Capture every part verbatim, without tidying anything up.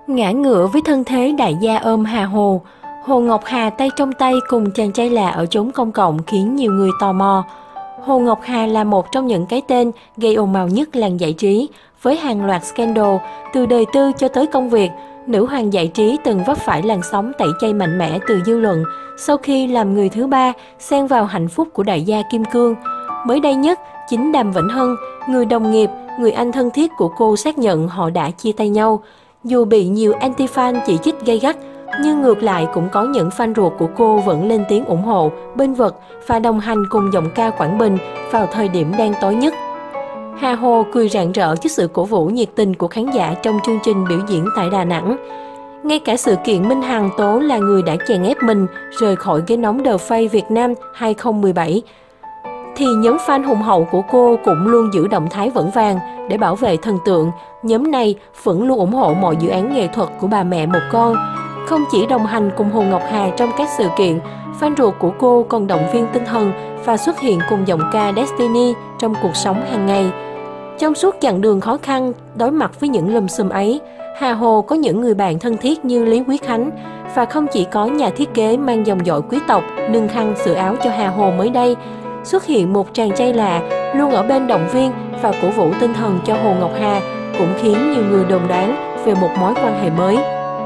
Ngã ngựa với thân thế đại gia ôm Hà Hồ, Hồ Ngọc Hà tay trong tay cùng chàng trai lạ ở chốn công cộng khiến nhiều người tò mò. Hồ Ngọc Hà là một trong những cái tên gây ồn ào nhất làng giải trí, với hàng loạt scandal, từ đời tư cho tới công việc. Nữ hoàng giải trí từng vấp phải làn sóng tẩy chay mạnh mẽ từ dư luận sau khi làm người thứ ba xen vào hạnh phúc của đại gia Kim Cương. Mới đây nhất, chính Đàm Vĩnh Hưng, người đồng nghiệp, người anh thân thiết của cô xác nhận họ đã chia tay nhau. Dù bị nhiều anti-fan chỉ trích gay gắt, nhưng ngược lại cũng có những fan ruột của cô vẫn lên tiếng ủng hộ, bênh vực và đồng hành cùng giọng ca Quảng Bình vào thời điểm đen tối nhất. Hà Hồ cười rạng rỡ trước sự cổ vũ nhiệt tình của khán giả trong chương trình biểu diễn tại Đà Nẵng. Ngay cả sự kiện Minh Hằng tố là người đã chèn ép mình rời khỏi ghế nóng The Face Việt Nam hai không một bảy, thì nhóm fan hùng hậu của cô cũng luôn giữ động thái vững vàng để bảo vệ thần tượng. Nhóm này vẫn luôn ủng hộ mọi dự án nghệ thuật của bà mẹ một con. Không chỉ đồng hành cùng Hồ Ngọc Hà trong các sự kiện, fan ruột của cô còn động viên tinh thần và xuất hiện cùng giọng ca Destiny trong cuộc sống hàng ngày. Trong suốt chặng đường khó khăn, đối mặt với những lùm xùm ấy, Hà Hồ có những người bạn thân thiết như Lý Quý Khánh, và không chỉ có nhà thiết kế mang dòng dõi quý tộc nâng khăn sửa áo cho Hà Hồ mới đây, xuất hiện một chàng trai lạ luôn ở bên động viên và cổ vũ tinh thần cho Hồ Ngọc Hà cũng khiến nhiều người đồn đoán về một mối quan hệ mới.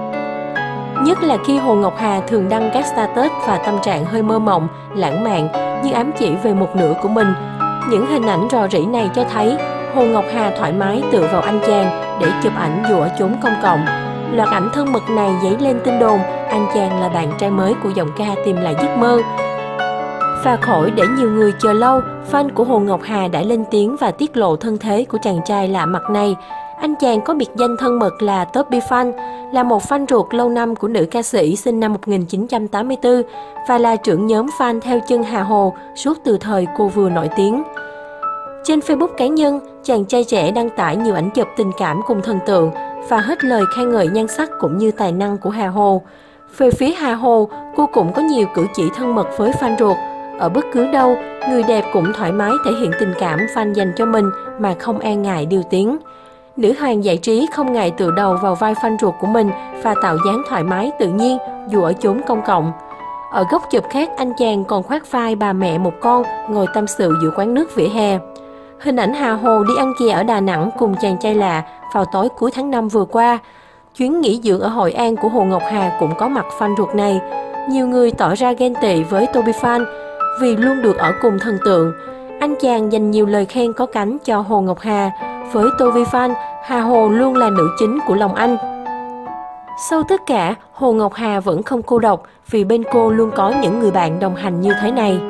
Nhất là khi Hồ Ngọc Hà thường đăng các status và tâm trạng hơi mơ mộng, lãng mạn như ám chỉ về một nửa của mình. Những hình ảnh rò rỉ này cho thấy Hồ Ngọc Hà thoải mái tựa vào anh chàng để chụp ảnh dù ở chốn công cộng. Loạt ảnh thân mật này dấy lên tin đồn anh chàng là bạn trai mới của giọng ca Tìm Lại Giấc Mơ. Và khỏi để nhiều người chờ lâu, fan của Hồ Ngọc Hà đã lên tiếng và tiết lộ thân thế của chàng trai lạ mặt này. Anh chàng có biệt danh thân mật là Toby Fan, là một fan ruột lâu năm của nữ ca sĩ sinh năm một nghìn chín trăm tám mươi tư và là trưởng nhóm fan theo chân Hà Hồ suốt từ thời cô vừa nổi tiếng. Trên Facebook cá nhân, chàng trai trẻ đăng tải nhiều ảnh chụp tình cảm cùng thần tượng và hết lời khen ngợi nhan sắc cũng như tài năng của Hà Hồ. Về phía Hà Hồ, cô cũng có nhiều cử chỉ thân mật với fan ruột. Ở bất cứ đâu, người đẹp cũng thoải mái thể hiện tình cảm fan dành cho mình mà không e ngại điều tiếng. Nữ hoàng giải trí không ngại tựa đầu vào vai fan ruột của mình và tạo dáng thoải mái tự nhiên dù ở chốn công cộng. Ở góc chụp khác, anh chàng còn khoác vai bà mẹ một con ngồi tâm sự giữa quán nước vỉa hè. Hình ảnh Hà Hồ đi ăn chè ở Đà Nẵng cùng chàng trai lạ vào tối cuối tháng năm vừa qua. Chuyến nghỉ dưỡng ở Hội An của Hồ Ngọc Hà cũng có mặt fan ruột này. Nhiều người tỏ ra ghen tị với Toby Fan vì luôn được ở cùng thần tượng. Anh chàng dành nhiều lời khen có cánh cho Hồ Ngọc Hà. Với Toby Fan, Hà Hồ luôn là nữ chính của lòng anh. Sau tất cả, Hồ Ngọc Hà vẫn không cô độc vì bên cô luôn có những người bạn đồng hành như thế này.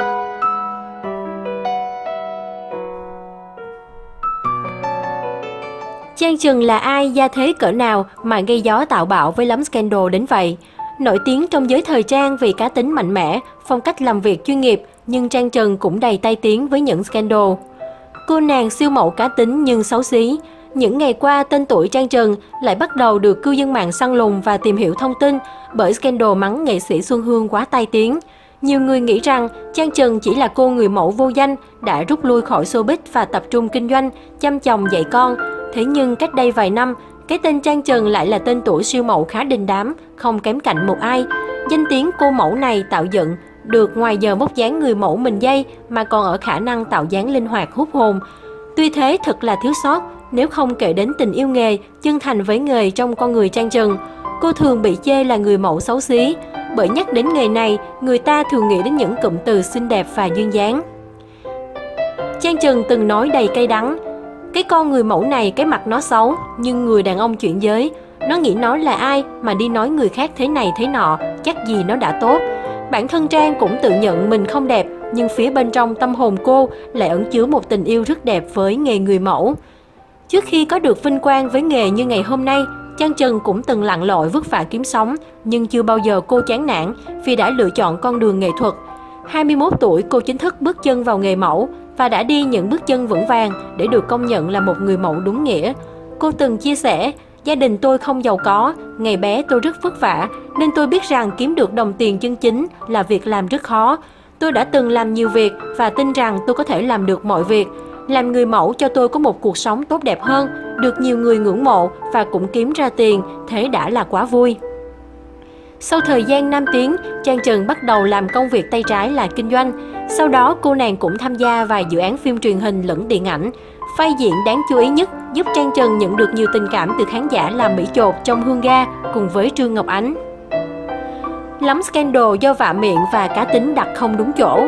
Trang Trần là ai, gia thế cỡ nào mà gây gió tạo bão với lắm scandal đến vậy? Nổi tiếng trong giới thời trang vì cá tính mạnh mẽ, phong cách làm việc chuyên nghiệp, nhưng Trang Trần cũng đầy tai tiếng với những scandal. Cô nàng siêu mẫu cá tính nhưng xấu xí. Những ngày qua, tên tuổi Trang Trần lại bắt đầu được cư dân mạng săn lùng và tìm hiểu thông tin bởi scandal mắng nghệ sĩ Xuân Hương quá tai tiếng. Nhiều người nghĩ rằng Trang Trần chỉ là cô người mẫu vô danh đã rút lui khỏi showbiz và tập trung kinh doanh, chăm chồng dạy con. Thế nhưng cách đây vài năm, cái tên Trang Trần lại là tên tuổi siêu mẫu khá đình đám, không kém cạnh một ai. Danh tiếng cô mẫu này tạo dựng được ngoài giờ vóc dáng người mẫu mình dây mà còn ở khả năng tạo dáng linh hoạt hút hồn. Tuy thế thật là thiếu sót nếu không kể đến tình yêu nghề, chân thành với nghề trong con người Trang Trần. Cô thường bị chê là người mẫu xấu xí, bởi nhắc đến nghề này, người ta thường nghĩ đến những cụm từ xinh đẹp và duyên dáng. Trang Trần từng nói đầy cay đắng, cái con người mẫu này cái mặt nó xấu, nhưng người đàn ông chuyển giới, nó nghĩ nó là ai mà đi nói người khác thế này thế nọ, chắc gì nó đã tốt. Bản thân Trang cũng tự nhận mình không đẹp, nhưng phía bên trong tâm hồn cô lại ẩn chứa một tình yêu rất đẹp với nghề người mẫu. Trước khi có được vinh quang với nghề như ngày hôm nay, Trang Trần cũng từng lặn lội vất vả kiếm sống, nhưng chưa bao giờ cô chán nản vì đã lựa chọn con đường nghệ thuật. hai mươi mốt tuổi, cô chính thức bước chân vào nghề mẫu và đã đi những bước chân vững vàng để được công nhận là một người mẫu đúng nghĩa. Cô từng chia sẻ, gia đình tôi không giàu có, ngày bé tôi rất vất vả, nên tôi biết rằng kiếm được đồng tiền chân chính là việc làm rất khó. Tôi đã từng làm nhiều việc và tin rằng tôi có thể làm được mọi việc. Làm người mẫu cho tôi có một cuộc sống tốt đẹp hơn, được nhiều người ngưỡng mộ và cũng kiếm ra tiền, thế đã là quá vui. Sau thời gian năm tiếng, Trang Trần bắt đầu làm công việc tay trái là kinh doanh. Sau đó, cô nàng cũng tham gia vài dự án phim truyền hình lẫn điện ảnh. Vai diễn đáng chú ý nhất giúp Trang Trần nhận được nhiều tình cảm từ khán giả là Mỹ Chột trong Hương Ga cùng với Trương Ngọc Ánh. Lắm scandal do vạ miệng và cá tính đặt không đúng chỗ.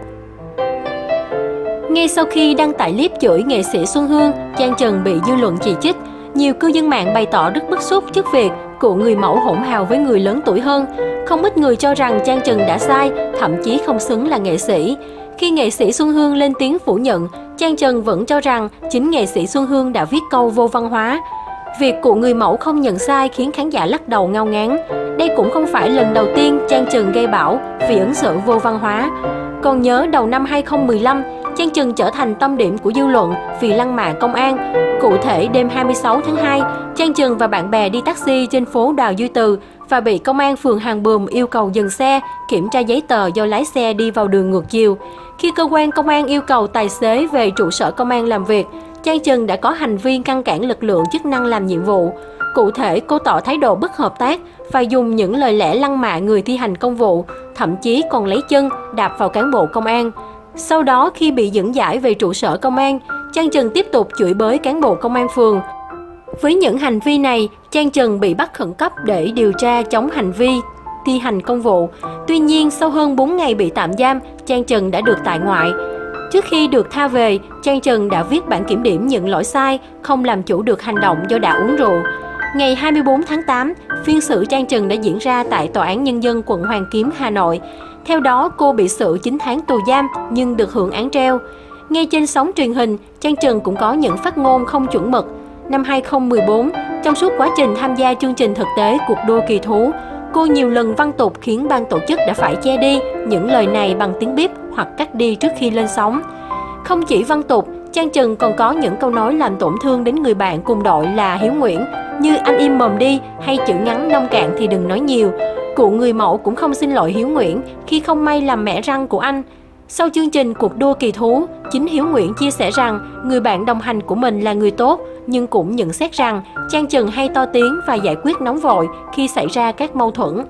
Ngay sau khi đăng tải clip chửi nghệ sĩ Xuân Hương, Trang Trần bị dư luận chỉ trích. Nhiều cư dân mạng bày tỏ rất bức xúc trước việc cụ người mẫu hỗn hào với người lớn tuổi hơn. Không ít người cho rằng Trang Trần đã sai, thậm chí không xứng là nghệ sĩ. Khi nghệ sĩ Xuân Hương lên tiếng phủ nhận, Trang Trần vẫn cho rằng chính nghệ sĩ Xuân Hương đã viết câu vô văn hóa. Việc cụ người mẫu không nhận sai khiến khán giả lắc đầu ngao ngán. Đây cũng không phải lần đầu tiên Trang Trần gây bão vì ứng xử vô văn hóa. Còn nhớ đầu năm hai không một lăm, Trang Trần trở thành tâm điểm của dư luận vì lăng mạ công an. Cụ thể, đêm hai mươi sáu tháng hai, Trang Trần và bạn bè đi taxi trên phố Đào Duy Từ và bị công an phường Hàng Buồm yêu cầu dừng xe, kiểm tra giấy tờ do lái xe đi vào đường ngược chiều. Khi cơ quan công an yêu cầu tài xế về trụ sở công an làm việc, Trang Trần đã có hành vi ngăn cản lực lượng chức năng làm nhiệm vụ. Cụ thể, cô tỏ thái độ bất hợp tác và dùng những lời lẽ lăng mạ người thi hành công vụ, thậm chí còn lấy chân đạp vào cán bộ công an. Sau đó, khi bị dẫn giải về trụ sở công an, Trang Trần tiếp tục chửi bới cán bộ công an phường. Với những hành vi này, Trang Trần bị bắt khẩn cấp để điều tra chống hành vi thi hành công vụ. Tuy nhiên, sau hơn bốn ngày bị tạm giam, Trang Trần đã được tại ngoại. Trước khi được tha về, Trang Trần đã viết bản kiểm điểm nhận lỗi sai, không làm chủ được hành động do đã uống rượu. Ngày hai mươi bốn tháng tám, phiên xử Trang Trần đã diễn ra tại Tòa án Nhân dân quận Hoàn Kiếm, Hà Nội. Theo đó, cô bị xử chín tháng tù giam nhưng được hưởng án treo. Ngay trên sóng truyền hình, Trang Trần cũng có những phát ngôn không chuẩn mực. Năm hai không một bốn, trong suốt quá trình tham gia chương trình thực tế cuộc đua kỳ thú, cô nhiều lần văn tục khiến ban tổ chức đã phải che đi những lời này bằng tiếng bíp hoặc cắt đi trước khi lên sóng. Không chỉ văn tục, Trang Trần còn có những câu nói làm tổn thương đến người bạn cùng đội là Hiếu Nguyễn, như anh im mồm đi hay chữ ngắn nông cạn thì đừng nói nhiều. Cụ người mẫu cũng không xin lỗi Hiếu Nguyễn khi không may làm mẻ răng của anh. Sau chương trình cuộc đua kỳ thú, chính Hiếu Nguyễn chia sẻ rằng người bạn đồng hành của mình là người tốt, nhưng cũng nhận xét rằng Trang Trần hay to tiếng và giải quyết nóng vội khi xảy ra các mâu thuẫn.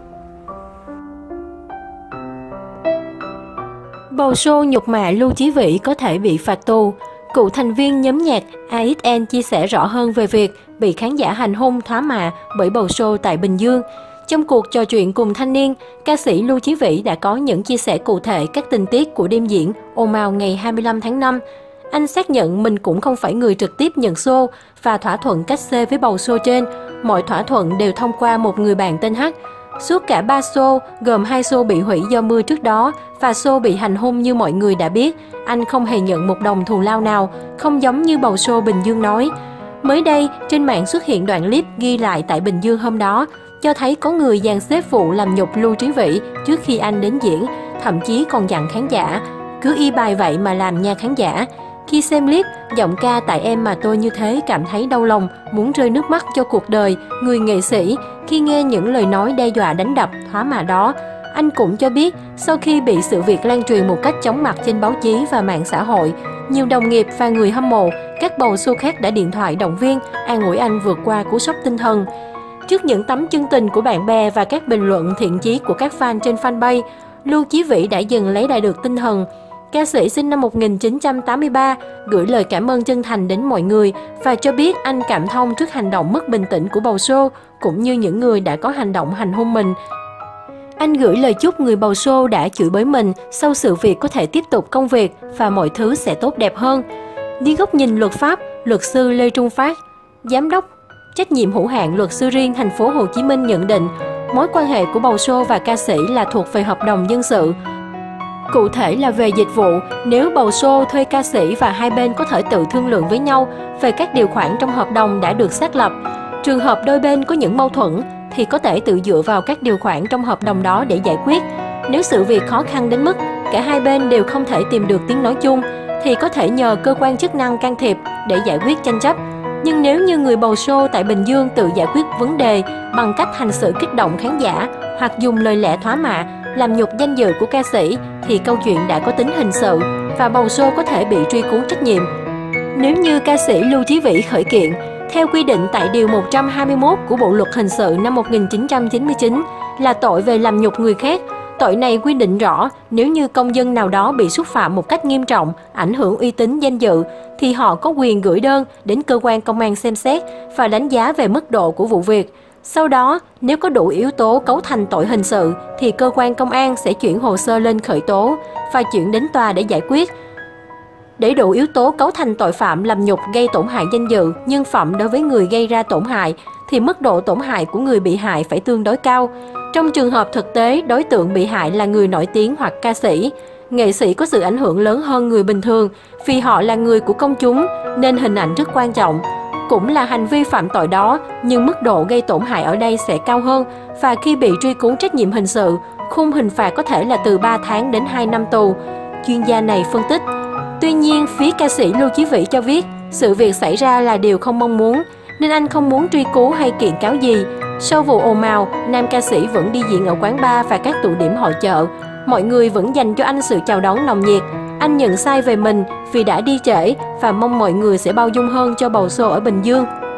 Bầu show nhục mạ Lưu Chí Vĩ có thể bị phạt tù. Cựu thành viên nhóm nhạc a ét en chia sẻ rõ hơn về việc bị khán giả hành hung thóa mạ bởi bầu show tại Bình Dương. Trong cuộc trò chuyện cùng thanh niên, ca sĩ Lưu Chí Vĩ đã có những chia sẻ cụ thể các tình tiết của đêm diễn ồn ào ngày hai mươi lăm tháng năm. Anh xác nhận mình cũng không phải người trực tiếp nhận show và thỏa thuận cách xê với bầu show trên. Mọi thỏa thuận đều thông qua một người bạn tên H. Suốt cả ba show, gồm hai show bị hủy do mưa trước đó và show bị hành hung như mọi người đã biết, anh không hề nhận một đồng thù lao nào, không giống như bầu show Bình Dương nói. Mới đây, trên mạng xuất hiện đoạn clip ghi lại tại Bình Dương hôm đó, cho thấy có người dàn xếp vụ làm nhục Lưu Chí Vĩ trước khi anh đến diễn, thậm chí còn dặn khán giả, cứ y bài vậy mà làm nha khán giả. Khi xem clip, giọng ca Tại Em Mà Tôi Như Thế cảm thấy đau lòng, muốn rơi nước mắt cho cuộc đời người nghệ sĩ khi nghe những lời nói đe dọa đánh đập, thóa mạ đó. Anh cũng cho biết, sau khi bị sự việc lan truyền một cách chóng mặt trên báo chí và mạng xã hội, nhiều đồng nghiệp và người hâm mộ, các bầu show khác đã điện thoại động viên, an ủi anh vượt qua cú sốc tinh thần. Trước những tấm chân tình của bạn bè và các bình luận thiện chí của các fan trên fanpage, Lưu Chí Vĩ đã dần lấy lại được tinh thần. Ca sĩ sinh năm một nghìn chín trăm tám mươi ba gửi lời cảm ơn chân thành đến mọi người và cho biết anh cảm thông trước hành động mất bình tĩnh của bầu show cũng như những người đã có hành động hành hung mình. Anh gửi lời chúc người bầu show đã chửi bới mình sau sự việc có thể tiếp tục công việc và mọi thứ sẽ tốt đẹp hơn. Đi góc nhìn luật pháp, luật sư Lê Trung Phát, giám đốc trách nhiệm hữu hạn luật sư riêng thành phố Hồ Chí Minh nhận định, mối quan hệ của bầu show và ca sĩ là thuộc về hợp đồng dân sự. Cụ thể là về dịch vụ, nếu bầu show thuê ca sĩ và hai bên có thể tự thương lượng với nhau về các điều khoản trong hợp đồng đã được xác lập. Trường hợp đôi bên có những mâu thuẫn thì có thể tự dựa vào các điều khoản trong hợp đồng đó để giải quyết. Nếu sự việc khó khăn đến mức cả hai bên đều không thể tìm được tiếng nói chung thì có thể nhờ cơ quan chức năng can thiệp để giải quyết tranh chấp. Nhưng nếu như người bầu show tại Bình Dương tự giải quyết vấn đề bằng cách hành xử kích động khán giả hoặc dùng lời lẽ thóa mạ, làm nhục danh dự của ca sĩ thì câu chuyện đã có tính hình sự và bầu show có thể bị truy cứu trách nhiệm. Nếu như ca sĩ Lưu Chí Vĩ khởi kiện, theo quy định tại Điều một trăm hai mươi mốt của Bộ Luật Hình sự năm một nghìn chín trăm chín mươi chín là tội về làm nhục người khác. Tội này quy định rõ nếu như công dân nào đó bị xúc phạm một cách nghiêm trọng, ảnh hưởng uy tín danh dự, thì họ có quyền gửi đơn đến cơ quan công an xem xét và đánh giá về mức độ của vụ việc. Sau đó, nếu có đủ yếu tố cấu thành tội hình sự, thì cơ quan công an sẽ chuyển hồ sơ lên khởi tố và chuyển đến tòa để giải quyết. Để đủ yếu tố cấu thành tội phạm làm nhục gây tổn hại danh dự, nhân phẩm đối với người gây ra tổn hại, thì mức độ tổn hại của người bị hại phải tương đối cao. Trong trường hợp thực tế, đối tượng bị hại là người nổi tiếng hoặc ca sĩ. Nghệ sĩ có sự ảnh hưởng lớn hơn người bình thường vì họ là người của công chúng nên hình ảnh rất quan trọng. Cũng là hành vi phạm tội đó, nhưng mức độ gây tổn hại ở đây sẽ cao hơn và khi bị truy cứu trách nhiệm hình sự, khung hình phạt có thể là từ ba tháng đến hai năm tù. Chuyên gia này phân tích. Tuy nhiên, phía ca sĩ Lưu Chí Vĩ cho biết sự việc xảy ra là điều không mong muốn, nên anh không muốn truy cứu hay kiện cáo gì. Sau vụ ồn ào, nam ca sĩ vẫn đi diễn ở quán bar và các tụ điểm hội chợ. Mọi người vẫn dành cho anh sự chào đón nồng nhiệt. Anh nhận sai về mình vì đã đi trễ và mong mọi người sẽ bao dung hơn cho bầu sô ở Bình Dương.